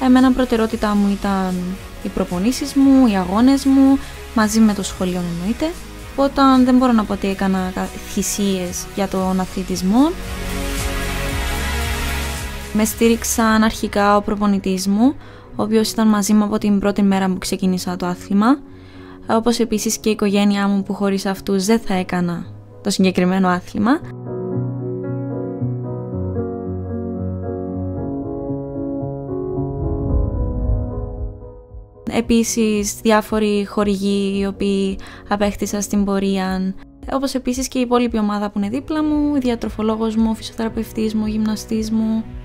Εμένα προτεραιότητά μου ήταν οι προπονήσεις μου, οι αγώνες μου, μαζί με το σχολείο εννοείται. Όταν δεν μπορώ να πω ότι έκανα θυσίες για τον αθλητισμό. Με στήριξαν αρχικά ο προπονητής μου, ο οποίος ήταν μαζί μου από την πρώτη μέρα που ξεκίνησα το άθλημα, όπως επίσης και η οικογένειά μου που χωρίς αυτούς δεν θα έκανα το συγκεκριμένο άθλημα. Επίσης διάφοροι χορηγοί οι οποίοι απέκτησα στην πορεία, όπως επίσης και η υπόλοιπη ομάδα που είναι δίπλα μου, η διατροφολόγος μου, ο φυσιοθεραπευτής μου, ο γυμναστής μου.